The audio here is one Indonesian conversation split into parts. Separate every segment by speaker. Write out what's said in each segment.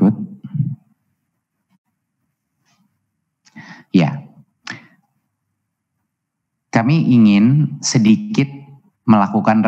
Speaker 1: berikut. Ya, kami ingin sedikit melakukan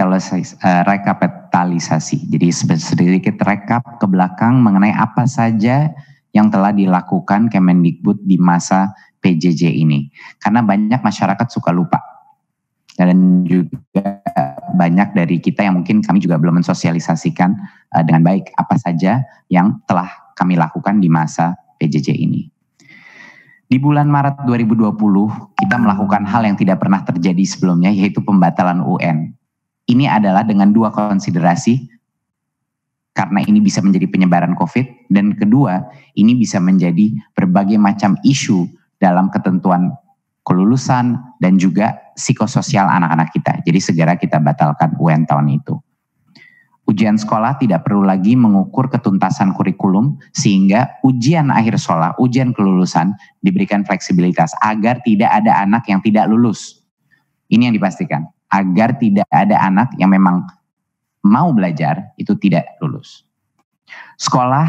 Speaker 1: rekapitalisasi. Jadi sedikit rekap ke belakang mengenai apa saja yang telah dilakukan Kemendikbud di masa PJJ ini. Karena banyak masyarakat suka lupa. Dan juga banyak dari kita yang mungkin kami juga belum mensosialisasikan dengan baik apa saja yang telah kami lakukan di masa PJJ ini. Di bulan Maret 2020, kita melakukan hal yang tidak pernah terjadi sebelumnya, yaitu pembatalan UN. Ini adalah dengan dua konsiderasi, karena ini bisa menjadi penyebaran COVID, dan kedua, ini bisa menjadi berbagai macam isu dalam ketentuan kelulusan dan juga psikososial anak-anak kita. Jadi segera kita batalkan UN tahun itu. Ujian sekolah tidak perlu lagi mengukur ketuntasan kurikulum, sehingga ujian akhir sekolah, ujian kelulusan diberikan fleksibilitas agar tidak ada anak yang tidak lulus. Ini yang dipastikan, agar tidak ada anak yang memang mau belajar itu tidak lulus. Sekolah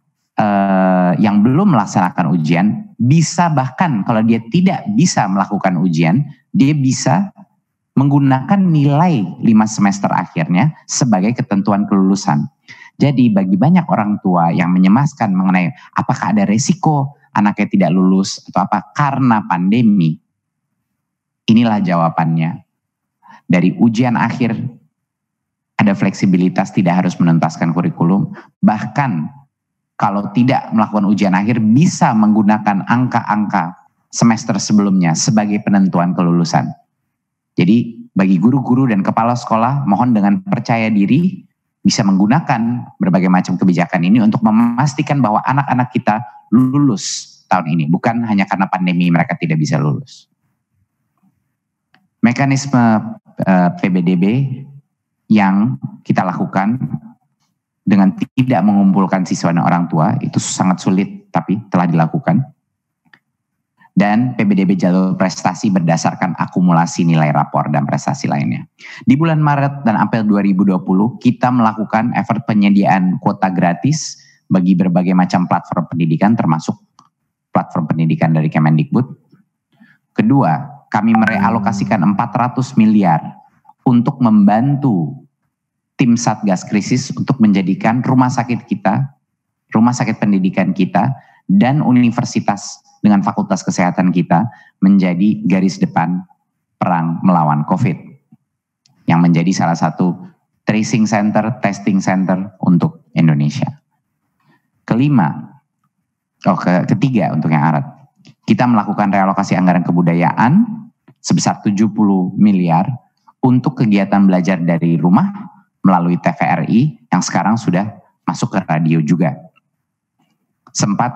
Speaker 1: yang belum melaksanakan ujian bisa, bahkan kalau dia tidak bisa melakukan ujian, dia bisa menggunakan nilai 5 semester akhirnya sebagai ketentuan kelulusan. Jadi bagi banyak orang tua yang menyemaskan mengenai apakah ada resiko anaknya tidak lulus atau apa karena pandemi, inilah jawabannya. Dari ujian akhir ada fleksibilitas, tidak harus menuntaskan kurikulum. Bahkan kalau tidak melakukan ujian akhir bisa menggunakan angka-angka semester sebelumnya sebagai penentuan kelulusan. Jadi bagi guru-guru dan kepala sekolah, mohon dengan percaya diri bisa menggunakan berbagai macam kebijakan ini untuk memastikan bahwa anak-anak kita lulus tahun ini. Bukan hanya karena pandemi mereka tidak bisa lulus. Mekanisme PBDB yang kita lakukan dengan tidak mengumpulkan siswa dan orang tua itu sangat sulit, tapi telah dilakukan. Dan PBDB jalur prestasi berdasarkan akumulasi nilai rapor dan prestasi lainnya. Di bulan Maret dan April 2020, kita melakukan effort penyediaan kuota gratis bagi berbagai macam platform pendidikan, termasuk platform pendidikan dari Kemendikbud. Kedua, kami merealokasikan 400 miliar untuk membantu tim Satgas Krisis untuk menjadikan rumah sakit kita, rumah sakit pendidikan kita, dan universitas dengan fakultas kesehatan kita menjadi garis depan perang melawan COVID. Yang menjadi salah satu tracing center, testing center untuk Indonesia. Ketiga untuk yang Arat. Kita melakukan realokasi anggaran kebudayaan sebesar 70 miliar untuk kegiatan belajar dari rumah melalui TVRI yang sekarang sudah masuk ke radio juga. Sempat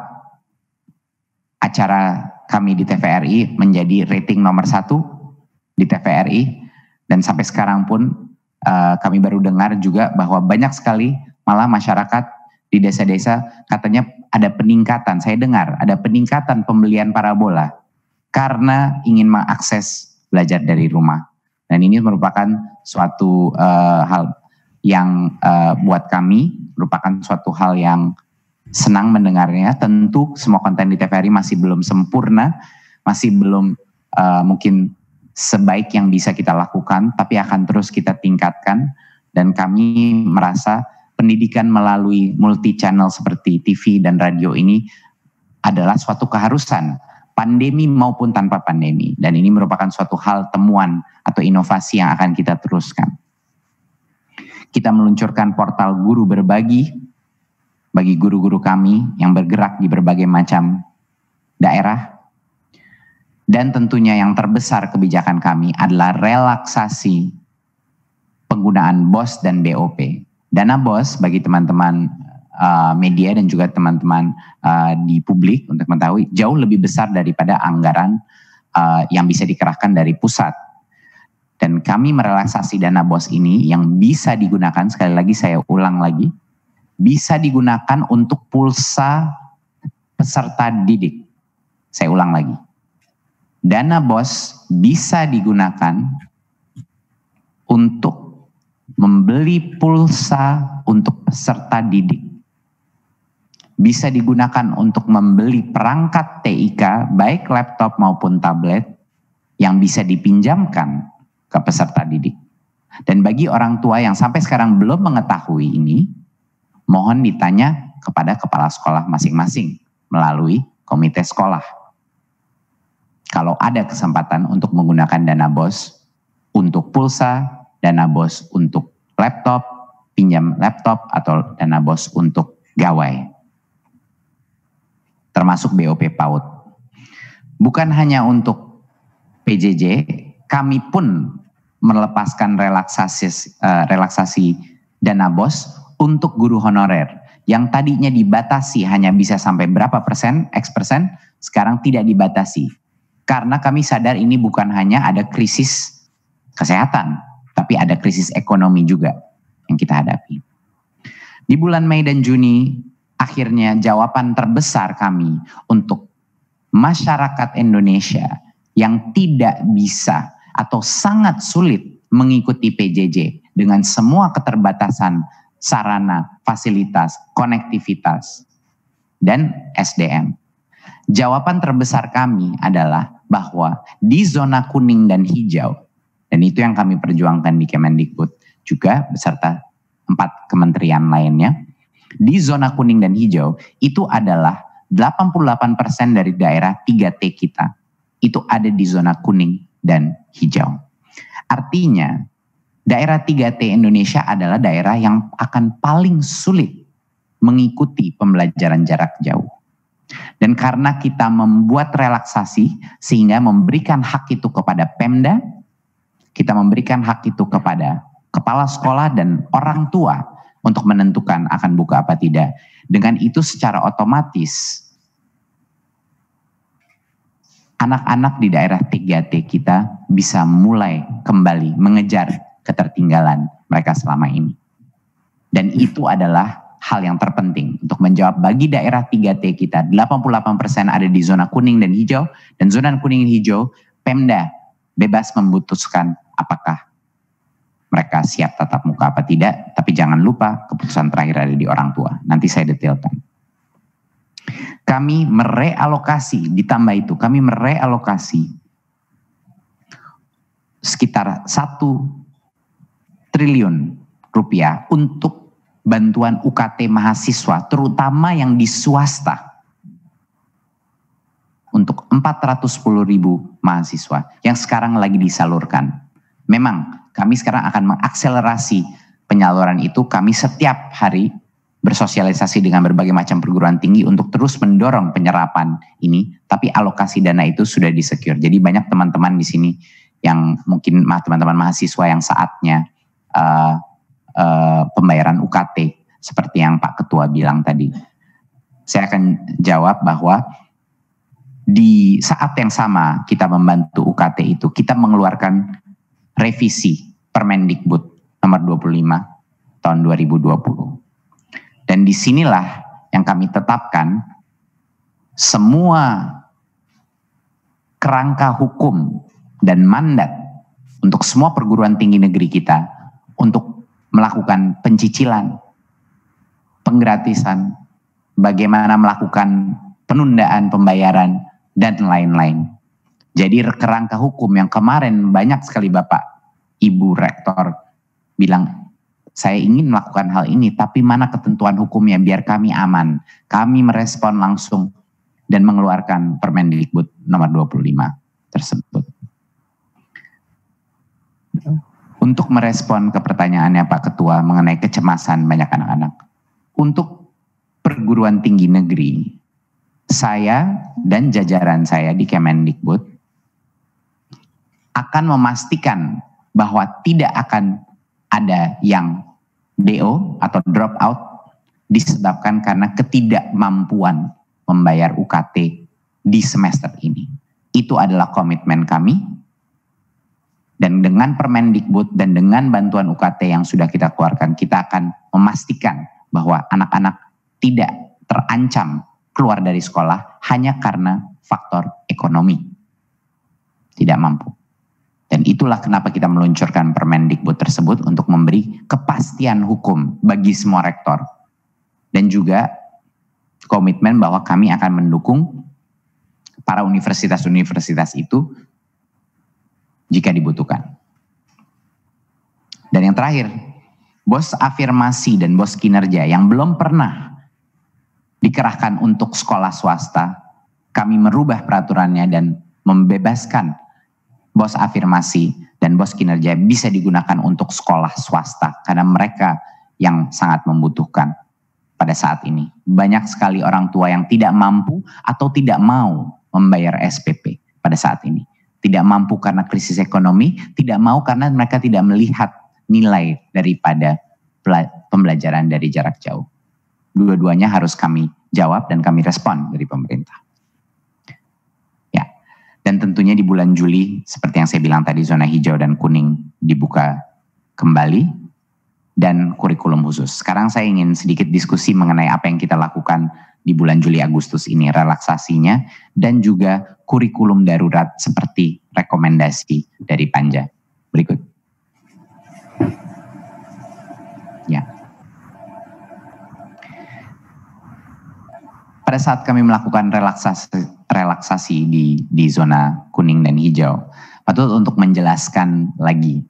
Speaker 1: acara kami di TVRI menjadi rating nomor 1 di TVRI, dan sampai sekarang pun kami baru dengar juga bahwa banyak sekali malah masyarakat di desa-desa katanya ada peningkatan, saya dengar ada peningkatan pembelian parabola karena ingin mengakses belajar dari rumah. Dan ini merupakan suatu hal yang buat kami merupakan suatu hal yang senang mendengarnya. Tentu semua konten di TVRI masih belum sempurna, masih belum mungkin sebaik yang bisa kita lakukan, tapi akan terus kita tingkatkan. Dan kami merasa pendidikan melalui multi channel seperti TV dan radio ini adalah suatu keharusan, pandemi maupun tanpa pandemi. Dan ini merupakan suatu hal temuan atau inovasi yang akan kita teruskan. Kita meluncurkan portal guru berbagi bagi guru-guru kami yang bergerak di berbagai macam daerah. Dan tentunya yang terbesar kebijakan kami adalah relaksasi penggunaan BOS dan BOP. Dana BOS bagi teman-teman media dan juga teman-teman di publik untuk mengetahui jauh lebih besar daripada anggaran yang bisa dikerahkan dari pusat. Dan kami merelaksasi dana BOS ini yang bisa digunakan, sekali lagi saya ulang lagi, bisa digunakan untuk pulsa peserta didik. Saya ulang lagi. Dana BOS bisa digunakan untuk membeli pulsa untuk peserta didik. bisa digunakan untuk membeli perangkat TIK, baik laptop maupun tablet, yang bisa dipinjamkan ke peserta didik. Dan bagi orang tua yang sampai sekarang belum mengetahui ini, mohon ditanya kepada kepala sekolah masing-masing melalui komite sekolah. Kalau ada kesempatan untuk menggunakan dana BOS untuk pulsa, dana BOS untuk laptop, pinjam laptop, atau dana BOS untuk gawai, termasuk BOP PAUD. Bukan hanya untuk PJJ, kami pun melepaskan relaksasi dana BOS untuk guru honorer yang tadinya dibatasi hanya bisa sampai berapa persen, X persen, sekarang tidak dibatasi. Karena kami sadar ini bukan hanya ada krisis kesehatan, tapi ada krisis ekonomi juga yang kita hadapi. Di bulan Mei dan Juni, akhirnya jawaban terbesar kami untuk masyarakat Indonesia yang tidak bisa atau sangat sulit mengikuti PJJ dengan semua keterbatasan sarana, fasilitas, konektivitas, dan SDM. Jawaban terbesar kami adalah bahwa di zona kuning dan hijau, dan itu yang kami perjuangkan di Kemendikbud juga beserta 4 kementerian lainnya, di zona kuning dan hijau itu adalah 88% dari daerah 3T kita, itu ada di zona kuning dan hijau. Artinya, daerah 3T Indonesia adalah daerah yang akan paling sulit mengikuti pembelajaran jarak jauh. Dan karena kita membuat relaksasi sehingga memberikan hak itu kepada Pemda, kita memberikan hak itu kepada kepala sekolah dan orang tua untuk menentukan akan buka apa tidak. Dengan itu secara otomatis anak-anak di daerah 3T kita bisa mulai kembali mengejar ketertinggalan mereka selama ini. Dan itu adalah hal yang terpenting untuk menjawab bagi daerah 3T kita. 88% ada di zona kuning dan hijau, dan zona kuning dan hijau Pemda bebas memutuskan apakah mereka siap tatap muka apa tidak, tapi jangan lupa keputusan terakhir ada di orang tua. Nanti saya detailkan. Kami merealokasi, ditambah itu kami merealokasi sekitar 1 triliun rupiah untuk bantuan UKT mahasiswa, terutama yang di swasta, untuk 410.000 mahasiswa yang sekarang lagi disalurkan. Memang kami sekarang akan mengakselerasi penyaluran itu. Kami setiap hari bersosialisasi dengan berbagai macam perguruan tinggi untuk terus mendorong penyerapan ini, tapi alokasi dana itu sudah disecure. Jadi banyak teman-teman di sini yang mungkin teman-teman mahasiswa yang saatnya pembayaran UKT seperti yang Pak Ketua bilang tadi. Saya akan jawab bahwa di saat yang sama kita membantu UKT itu, kita mengeluarkan revisi Permendikbud nomor 25 tahun 2020. Dan disinilah yang kami tetapkan semua kerangka hukum dan mandat untuk semua perguruan tinggi negeri kita untuk melakukan pencicilan, penggratisan, bagaimana melakukan penundaan pembayaran, dan lain-lain. Jadi kerangka hukum yang kemarin banyak sekali Bapak, Ibu Rektor bilang, saya ingin melakukan hal ini, tapi mana ketentuan hukumnya biar kami aman. Kami merespon langsung dan mengeluarkan Permendikbud nomor 25 tersebut. Untuk merespon ke pertanyaannya Pak Ketua mengenai kecemasan banyak anak-anak. Untuk perguruan tinggi negeri, saya dan jajaran saya di Kemendikbud akan memastikan bahwa tidak akan ada yang DO atau drop out disebabkan karena ketidakmampuan membayar UKT di semester ini. Itu adalah komitmen kami. Dan dengan Permendikbud dan dengan bantuan UKT yang sudah kita keluarkan, kita akan memastikan bahwa anak-anak tidak terancam keluar dari sekolah hanya karena faktor ekonomi. Tidak mampu. Dan itulah kenapa kita meluncurkan Permendikbud tersebut untuk memberi kepastian hukum bagi semua rektor. Dan juga komitmen bahwa kami akan mendukung para universitas-universitas itu jika dibutuhkan. Dan yang terakhir, bos afirmasi dan bos kinerja yang belum pernah dikerahkan untuk sekolah swasta, kami merubah peraturannya dan membebaskan bos afirmasi dan bos kinerja bisa digunakan untuk sekolah swasta karena mereka yang sangat membutuhkan pada saat ini. Banyak sekali orang tua yang tidak mampu atau tidak mau membayar SPP pada saat ini. Tidak mampu karena krisis ekonomi, tidak mau karena mereka tidak melihat nilai daripada pembelajaran dari jarak jauh. Dua-duanya harus kami jawab dan kami respon dari pemerintah. Ya, dan tentunya di bulan Juli, seperti yang saya bilang tadi, zona hijau dan kuning dibuka kembali dan kurikulum khusus. Sekarang saya ingin sedikit diskusi mengenai apa yang kita lakukan di bulan Juli Agustus ini, relaksasinya dan juga kurikulum darurat seperti rekomendasi dari Panja. Berikut. Ya. Pada saat kami melakukan relaksasi di zona kuning dan hijau, patut untuk menjelaskan lagi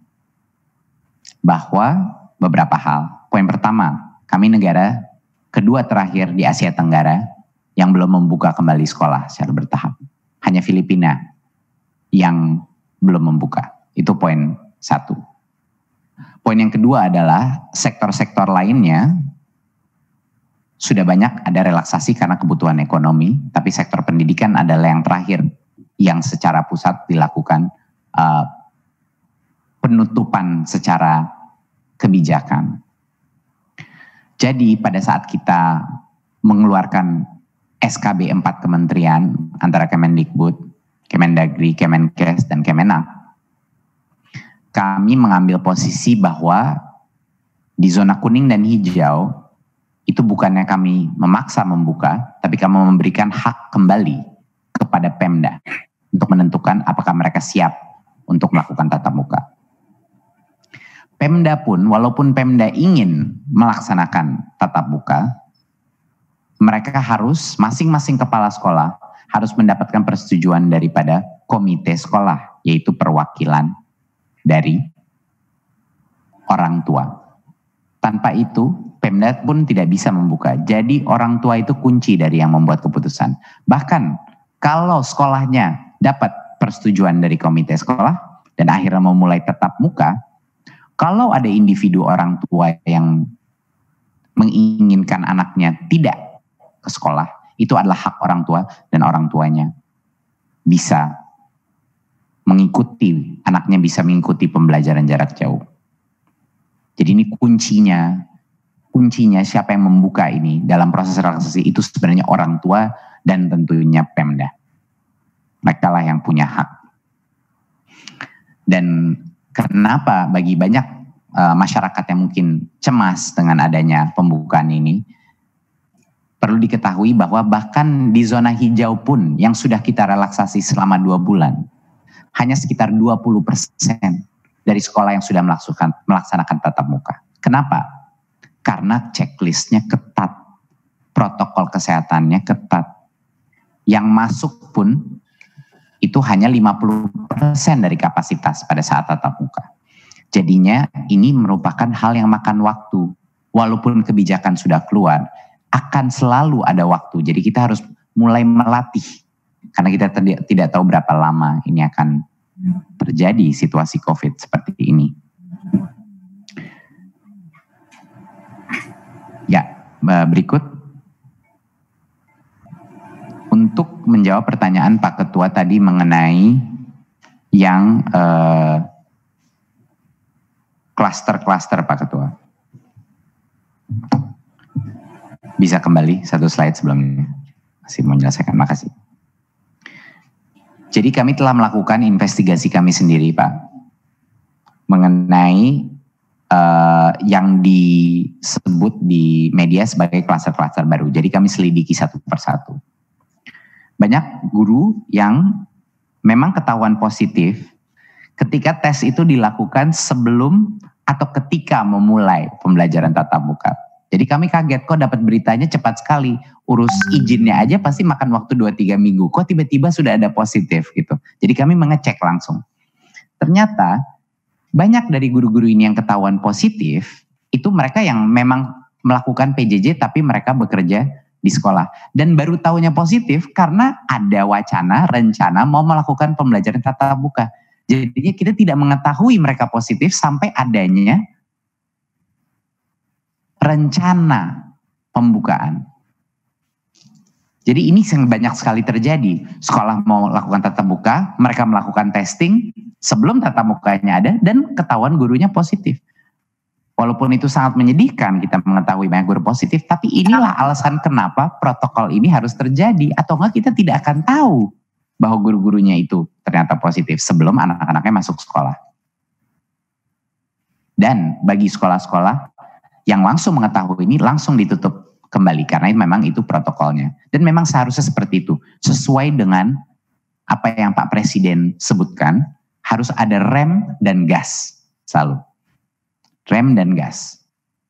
Speaker 1: bahwa beberapa hal. Poin pertama, kami negara kedua terakhir di Asia Tenggara yang belum membuka kembali sekolah secara bertahap. Hanya Filipina yang belum membuka. Itu poin satu. Poin yang kedua adalah sektor-sektor lainnya sudah banyak ada relaksasi karena kebutuhan ekonomi, tapi sektor pendidikan adalah yang terakhir yang secara pusat dilakukan penutupan secara kebijakan. Jadi pada saat kita mengeluarkan SKB 4 kementerian antara Kemendikbud, Kemendagri, Kemenkes, dan Kemenak, kami mengambil posisi bahwa di zona kuning dan hijau itu bukannya kami memaksa membuka, tapi kami memberikan hak kembali kepada Pemda untuk menentukan apakah mereka siap untuk melakukan tatap muka. Pemda pun, walaupun Pemda ingin melaksanakan tatap muka, mereka harus, masing-masing kepala sekolah harus mendapatkan persetujuan daripada komite sekolah, yaitu perwakilan dari orang tua. Tanpa itu, Pemda pun tidak bisa membuka. Jadi orang tua itu kunci dari yang membuat keputusan. Bahkan kalau sekolahnya dapat persetujuan dari komite sekolah dan akhirnya memulai tatap muka, kalau ada individu orang tua yang menginginkan anaknya tidak ke sekolah, itu adalah hak orang tua dan orang tuanya bisa mengikuti, anaknya bisa mengikuti pembelajaran jarak jauh. Jadi ini kuncinya siapa yang membuka ini dalam proses relaksasi itu sebenarnya orang tua dan tentunya Pemda. Mereka lah yang punya hak. Dan kenapa bagi banyak masyarakat yang mungkin cemas dengan adanya pembukaan ini, perlu diketahui bahwa bahkan di zona hijau pun yang sudah kita relaksasi selama 2 bulan, hanya sekitar 20% dari sekolah yang sudah melaksanakan tatap muka. Kenapa? Karena checklistnya ketat, protokol kesehatannya ketat. Yang masuk pun itu hanya 50% dari kapasitas pada saat tatap muka. Jadinya ini merupakan hal yang makan waktu. Walaupun kebijakan sudah keluar, akan selalu ada waktu. Jadi kita harus mulai melatih. Karena kita tidak tahu berapa lama ini akan terjadi situasi COVID seperti ini. Ya, berikut. Untuk menjawab pertanyaan Pak Ketua tadi mengenai yang klaster-klaster Pak Ketua. Bisa kembali satu slide sebelumnya. Masih mau menyelesaikan, makasih. Jadi kami telah melakukan investigasi kami sendiri Pak. Mengenai yang disebut di media sebagai klaster-klaster baru. Jadi kami selidiki satu persatu. Banyak guru yang memang ketahuan positif ketika tes itu dilakukan sebelum atau ketika memulai pembelajaran tatap muka. Jadi kami kaget, kok dapat beritanya cepat sekali. Urus izinnya aja pasti makan waktu 2-3 minggu. Kok tiba-tiba sudah ada positif gitu. Jadi kami mengecek langsung. Ternyata banyak dari guru-guru ini yang ketahuan positif, itu mereka yang memang melakukan PJJ tapi mereka bekerja di sekolah. Dan baru tahunya positif karena ada wacana, rencana mau melakukan pembelajaran tatap muka. Jadinya kita tidak mengetahui mereka positif sampai adanya rencana pembukaan. Jadi ini banyak sekali terjadi. Sekolah mau lakukan tatap muka, mereka melakukan testing sebelum tatap mukanya ada dan ketahuan gurunya positif. Walaupun itu sangat menyedihkan kita mengetahui banyak guru positif, tapi inilah alasan kenapa protokol ini harus terjadi. Atau enggak kita tidak akan tahu bahwa guru-gurunya itu ternyata positif sebelum anak-anaknya masuk sekolah. Dan bagi sekolah-sekolah yang langsung mengetahui ini langsung ditutup kembali karena memang itu protokolnya. Dan memang seharusnya seperti itu. Sesuai dengan apa yang Pak Presiden sebutkan, harus ada rem dan gas selalu. Rem dan gas.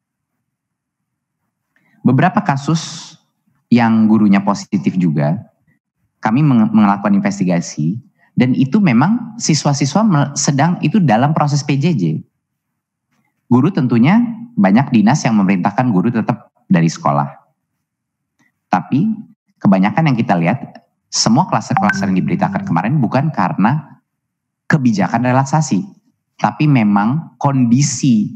Speaker 1: Beberapa kasus yang gurunya positif juga, kami melakukan investigasi dan itu memang siswa-siswa sedang itu dalam proses PJJ. Guru tentunya banyak dinas yang memerintahkan guru tetap dari sekolah. Tapi kebanyakan yang kita lihat, semua klaster-klaster yang diberitakan kemarin bukan karena kebijakan relaksasi, tapi memang kondisi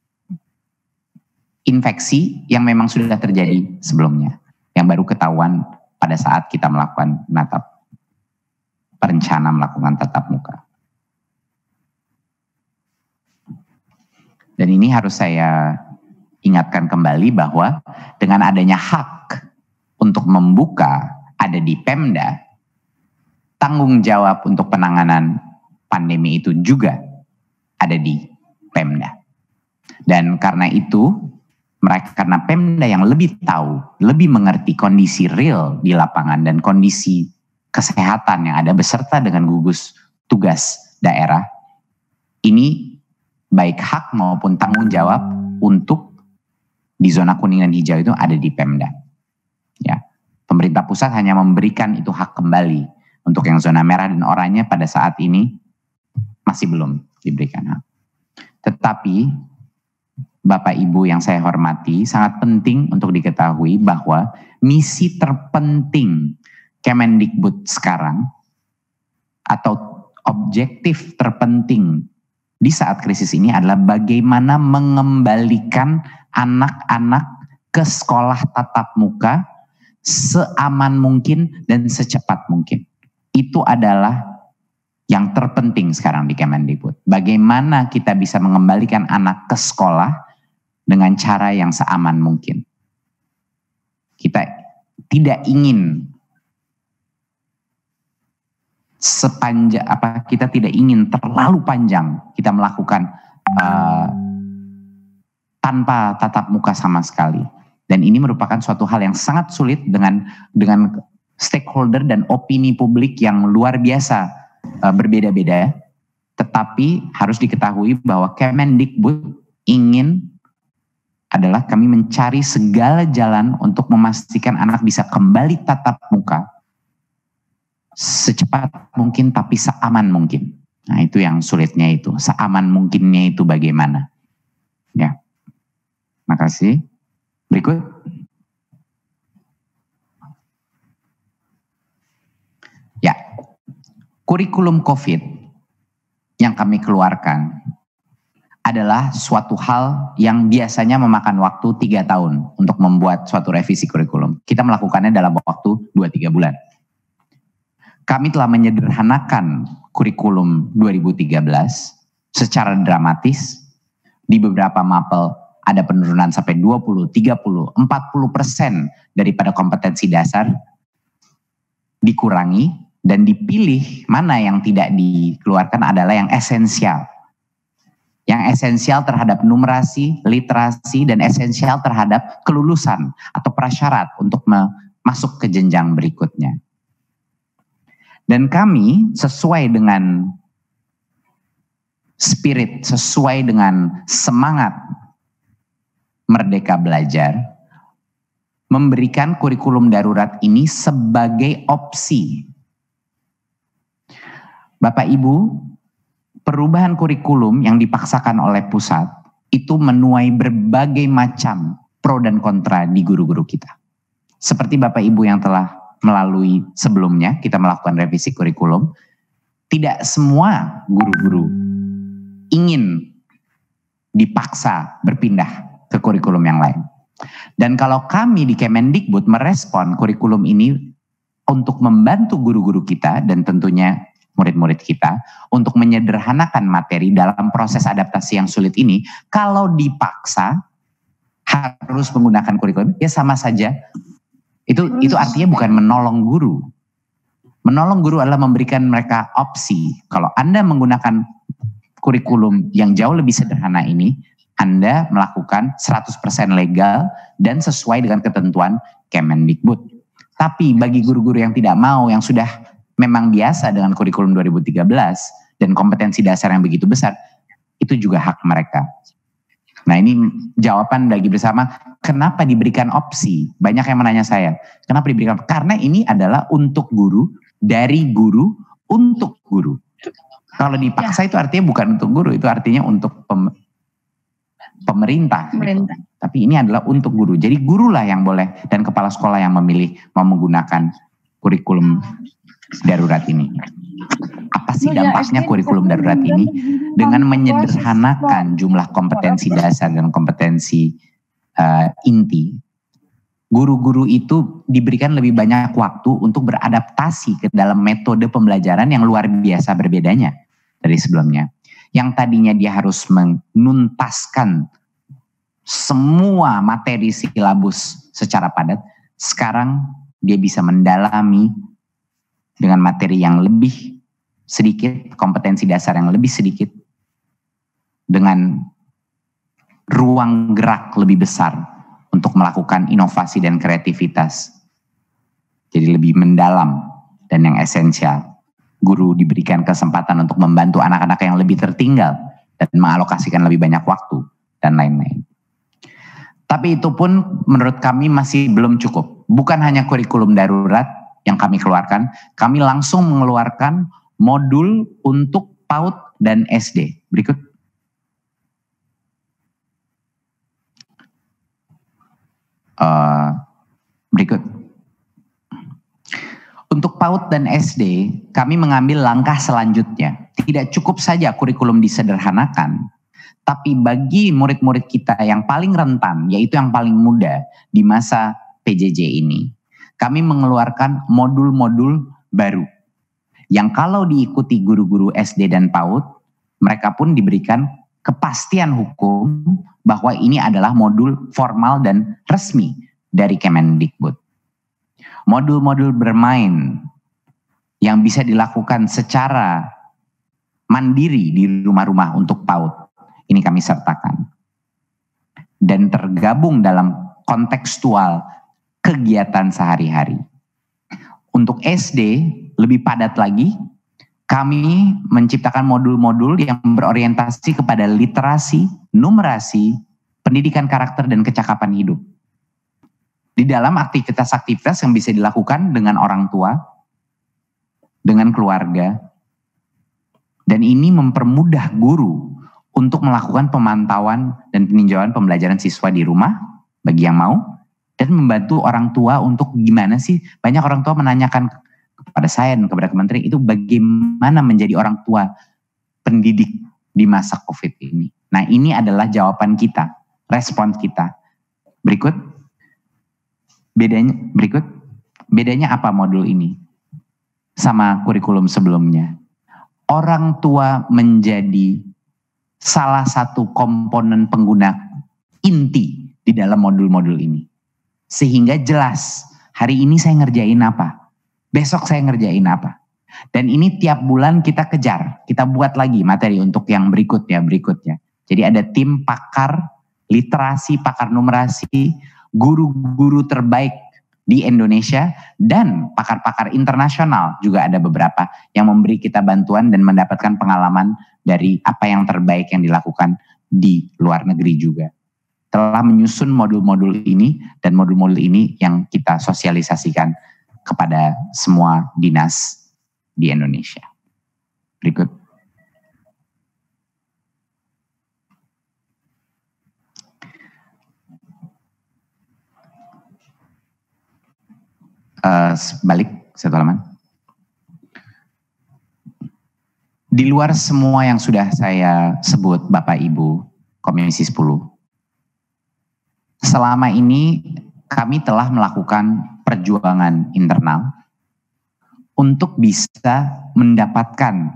Speaker 1: infeksi yang memang sudah terjadi sebelumnya, yang baru ketahuan pada saat kita melakukan perencana melakukan tatap muka. Dan ini harus saya ingatkan kembali bahwa dengan adanya hak untuk membuka ada di Pemda, tanggung jawab untuk penanganan pandemi itu juga ada di Pemda. Dan karena itu, karena Pemda yang lebih tahu, lebih mengerti kondisi real di lapangan dan kondisi kesehatan yang ada beserta dengan gugus tugas daerah, ini baik hak maupun tanggung jawab untuk di zona kuning dan hijau itu ada di Pemda. Ya, pemerintah pusat hanya memberikan itu hak kembali. Untuk yang zona merah dan oranye pada saat ini masih belum diberikan hak. Tetapi Bapak Ibu yang saya hormati, sangat penting untuk diketahui bahwa misi terpenting Kemendikbud sekarang atau objektif terpenting di saat krisis ini adalah bagaimana mengembalikan anak-anak ke sekolah tatap muka seaman mungkin dan secepat mungkin. Itu adalah yang terpenting sekarang di Kemendikbud. Bagaimana kita bisa mengembalikan anak ke sekolah dengan cara yang seaman mungkin. Kita tidak ingin kita tidak ingin terlalu panjang kita melakukan tanpa tatap muka sama sekali. Dan ini merupakan suatu hal yang sangat sulit dengan stakeholder dan opini publik yang luar biasa berbeda-beda. Tetapi harus diketahui bahwa Kemendikbud adalah kami mencari segala jalan untuk memastikan anak bisa kembali tatap muka secepat mungkin tapi seaman mungkin. Nah itu yang sulitnya itu, seaman mungkinnya itu bagaimana. Ya, makasih. Berikut. Ya, kurikulum COVID yang kami keluarkan adalah suatu hal yang biasanya memakan waktu 3 tahun untuk membuat suatu revisi kurikulum. Kita melakukannya dalam waktu 2-3 bulan. Kami telah menyederhanakan kurikulum 2013 secara dramatis. Di beberapa mapel ada penurunan sampai 20, 30, 40% daripada kompetensi dasar dikurangi dan dipilih mana yang tidak dikeluarkan adalah yang esensial. Yang esensial terhadap numerasi, literasi, dan esensial terhadap kelulusan atau prasyarat untuk masuk ke jenjang berikutnya. Dan kami sesuai dengan spirit, sesuai dengan semangat Merdeka Belajar memberikan kurikulum darurat ini sebagai opsi. Bapak Ibu, perubahan kurikulum yang dipaksakan oleh pusat itu menuai berbagai macam pro dan kontra di guru-guru kita. Seperti Bapak Ibu yang telah melalui sebelumnya, kita melakukan revisi kurikulum, tidak semua guru-guru ingin dipaksa berpindah ke kurikulum yang lain. Dan kalau kami di Kemendikbud merespon kurikulum ini untuk membantu guru-guru kita dan tentunya murid-murid kita untuk menyederhanakan materi dalam proses adaptasi yang sulit ini, kalau dipaksa harus menggunakan kurikulum, ya sama saja. Itu artinya bukan menolong guru. Menolong guru adalah memberikan mereka opsi. Kalau Anda menggunakan kurikulum yang jauh lebih sederhana ini, Anda melakukan 100% legal dan sesuai dengan ketentuan Kemendikbud. Tapi bagi guru-guru yang tidak mau, yang sudah memang biasa dengan kurikulum 2013 dan kompetensi dasar yang begitu besar, itu juga hak mereka. Nah, ini jawaban bagi bersama, kenapa diberikan opsi? Banyak yang menanya saya, kenapa diberikan? Karena ini adalah untuk guru, dari guru, untuk guru. Kalau dipaksa itu artinya bukan untuk guru, itu artinya untuk pemerintah. Gitu. Tapi ini adalah untuk guru. Jadi gurulah yang boleh dan kepala sekolah yang memilih mau menggunakan kurikulum darurat ini. Apa sih dampaknya kurikulum darurat ini? Dengan menyederhanakan jumlah kompetensi dasar dan kompetensi inti, guru-guru itu diberikan lebih banyak waktu untuk beradaptasi ke dalam metode pembelajaran yang luar biasa berbedanya dari sebelumnya. Yang tadinya dia harus menuntaskan semua materi silabus secara padat, sekarang dia bisa mendalami dengan materi yang lebih sedikit, kompetensi dasar yang lebih sedikit, dengan ruang gerak lebih besar untuk melakukan inovasi dan kreativitas. Jadi lebih mendalam dan yang esensial. Guru diberikan kesempatan untuk membantu anak-anak yang lebih tertinggal dan mengalokasikan lebih banyak waktu dan lain-lain. Tapi itu pun menurut kami masih belum cukup. Bukan hanya kurikulum darurat yang kami keluarkan, kami langsung mengeluarkan modul untuk PAUD dan SD. Berikut. Berikut. Untuk PAUD dan SD, kami mengambil langkah selanjutnya. Tidak cukup saja kurikulum disederhanakan, tapi bagi murid-murid kita yang paling rentan, yaitu yang paling muda di masa PJJ ini, kami mengeluarkan modul-modul baru yang kalau diikuti guru-guru SD dan PAUD, mereka pun diberikan kepastian hukum bahwa ini adalah modul formal dan resmi dari Kemendikbud. Modul-modul bermain yang bisa dilakukan secara mandiri di rumah-rumah untuk PAUD, ini kami sertakan. Dan tergabung dalam kontekstual kegiatan sehari-hari. Untuk SD, lebih padat lagi, kami menciptakan modul-modul yang berorientasi kepada literasi, numerasi, pendidikan karakter, dan kecakapan hidup. Di dalam aktivitas-aktivitas yang bisa dilakukan dengan orang tua, dengan keluarga, dan ini mempermudah guru untuk melakukan pemantauan dan peninjauan pembelajaran siswa di rumah, bagi yang mau, dan membantu orang tua untuk gimana sih, banyak orang tua menanyakan kepada saya dan kepada Kementerian itu bagaimana menjadi orang tua pendidik di masa COVID ini. Nah, ini adalah jawaban kita, respons kita. Bedanya apa modul ini sama kurikulum sebelumnya? Orang tua menjadi salah satu komponen pengguna inti di dalam modul-modul ini. Sehingga jelas, hari ini saya ngerjain apa, besok saya ngerjain apa. Dan ini tiap bulan kita kejar, kita buat lagi materi untuk yang berikutnya. Jadi ada tim pakar literasi, pakar numerasi, guru-guru terbaik di Indonesia, dan pakar-pakar internasional juga ada beberapa yang memberi kita bantuan dan mendapatkan pengalaman dari apa yang terbaik yang dilakukan di luar negeri juga. telah menyusun modul-modul ini, dan modul-modul ini yang kita sosialisasikan kepada semua dinas di Indonesia. Berikut. Balik satu halaman. Di luar semua yang sudah saya sebut, Bapak Ibu Komisi 10, selama ini kami telah melakukan perjuangan internal untuk bisa mendapatkan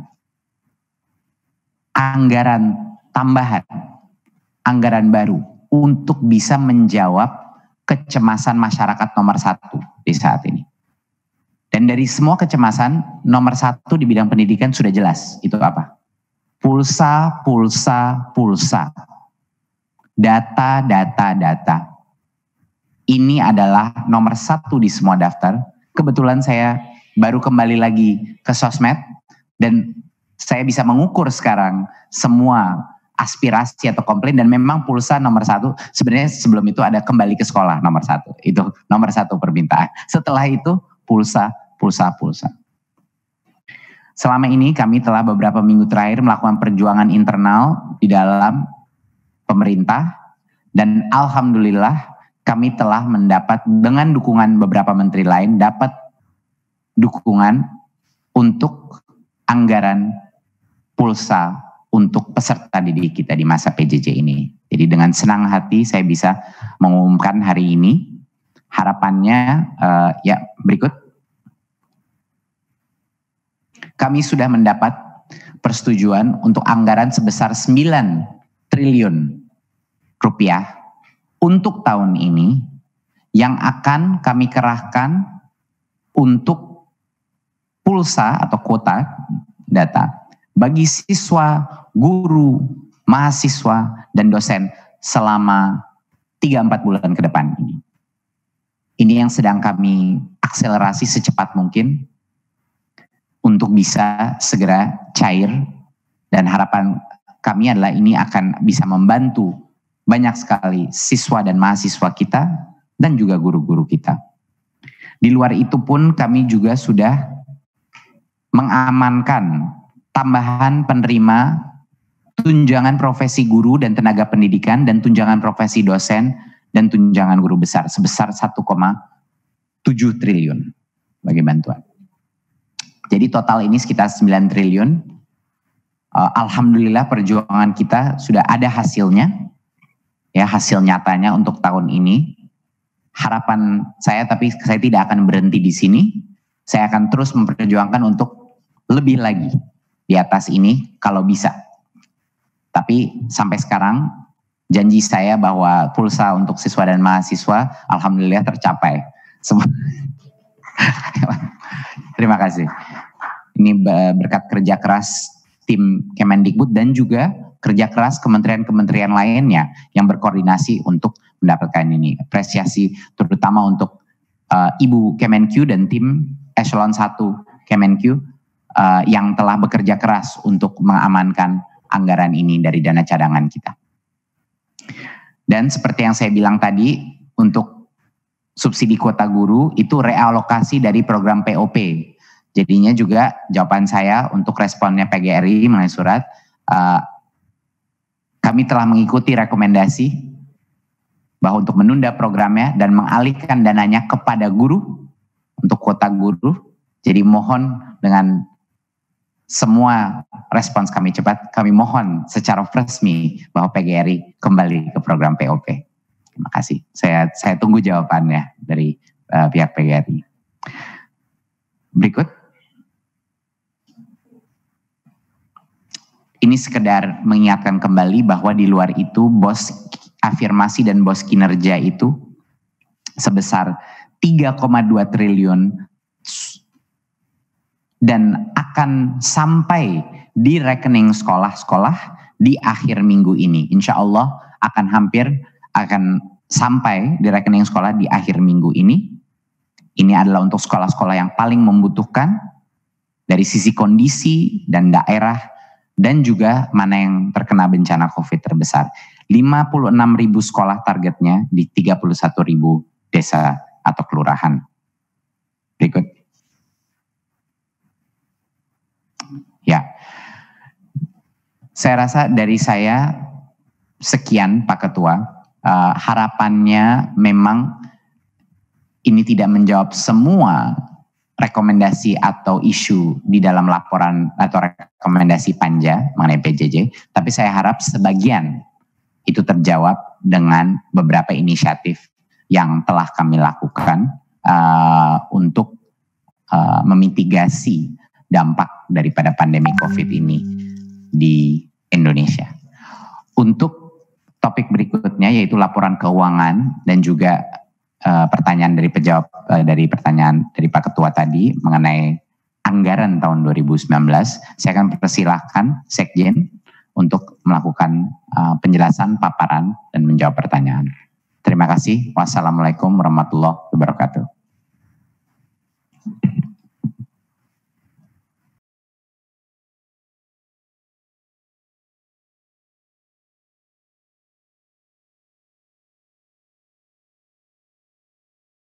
Speaker 1: anggaran tambahan, anggaran baru untuk bisa menjawab kecemasan masyarakat nomor 1 di saat ini. Dan dari semua kecemasan, nomor 1 di bidang pendidikan sudah jelas. Itu apa? Pulsa, pulsa, pulsa. Data, data, data. Ini adalah nomor 1 di semua daftar. Kebetulan saya baru kembali lagi ke sosmed, dan saya bisa mengukur sekarang semua aspirasi atau komplain, dan memang pulsa nomor 1. Sebenarnya sebelum itu ada kembali ke sekolah nomor 1. Itu nomor 1 permintaan. Setelah itu pulsa, pulsa, pulsa. Selama ini kami telah beberapa minggu terakhir melakukan perjuangan internal di dalam pemerintah, dan alhamdulillah kami telah mendapat, dengan dukungan beberapa menteri lain, dapat dukungan untuk anggaran pulsa untuk peserta didik kita di masa PJJ ini. Jadi dengan senang hati saya bisa mengumumkan hari ini, harapannya ya berikut. Kami sudah mendapat persetujuan untuk anggaran sebesar 9 triliun rupiah untuk tahun ini, yang akan kami kerahkan untuk pulsa atau kuota data bagi siswa, guru, mahasiswa, dan dosen selama 3-4 bulan ke depan ini. Ini yang sedang kami akselerasi secepat mungkin untuk bisa segera cair, dan harapan kami adalah ini akan bisa membantu banyak sekali siswa dan mahasiswa kita dan juga guru-guru kita. Di luar itu pun kami juga sudah mengamankan tambahan penerima tunjangan profesi guru dan tenaga pendidikan, dan tunjangan profesi dosen dan tunjangan guru besar sebesar 1,7 triliun bagi bantuan. Jadi total ini sekitar 9 triliun. Alhamdulillah perjuangan kita sudah ada hasilnya, ya, hasil nyatanya untuk tahun ini. Harapan saya, tapi saya tidak akan berhenti di sini. Saya akan terus memperjuangkan untuk lebih lagi di atas ini kalau bisa. Tapi sampai sekarang janji saya bahwa pulsa untuk siswa dan mahasiswa alhamdulillah tercapai. Terima kasih. Ini berkat kerja keras tim Kemendikbud dan juga kerja keras kementerian-kementerian lainnya yang berkoordinasi untuk mendapatkan ini. Apresiasi terutama untuk Ibu Kemenq dan tim Eselon 1 Kemenq yang telah bekerja keras untuk mengamankan anggaran ini dari dana cadangan kita. Dan seperti yang saya bilang tadi, untuk subsidi kuota guru itu realokasi dari program POP. Jadinya juga jawaban saya untuk responnya PGRI melalui surat, kami telah mengikuti rekomendasi bahwa untuk menunda programnya dan mengalihkan dananya kepada guru untuk kuota guru. Jadi mohon dengan semua respons kami cepat, kami mohon secara resmi bahwa PGRI kembali ke program POP. Terima kasih. Saya tunggu jawabannya dari pihak PGRI. Berikut. Ini sekedar mengingatkan kembali bahwa di luar itu bos afirmasi dan bos kinerja itu sebesar 3,2 triliun dan akan sampai di rekening sekolah-sekolah di akhir minggu ini. Insya Allah akan sampai di rekening sekolah di akhir minggu ini. Ini adalah untuk sekolah-sekolah yang paling membutuhkan dari sisi kondisi dan daerah, dan juga mana yang terkena bencana COVID terbesar. 56.000 sekolah targetnya di 31.000 desa atau kelurahan. Berikut. Ya, saya rasa dari saya sekian Pak Ketua. Harapannya memang ini tidak menjawab semua rekomendasi atau isu di dalam laporan atau rekomendasi Panja mengenai PJJ, tapi saya harap sebagian itu terjawab dengan beberapa inisiatif yang telah kami lakukan untuk memitigasi dampak daripada pandemi COVID ini di Indonesia. Untuk topik berikutnya yaitu laporan keuangan dan juga pertanyaan dari penjawab dari pertanyaan dari Pak Ketua tadi mengenai anggaran tahun 2019, saya akan persilahkan Sekjen untuk melakukan penjelasan, paparan, dan menjawab pertanyaan. Terima kasih. Wassalamualaikum warahmatullahi wabarakatuh.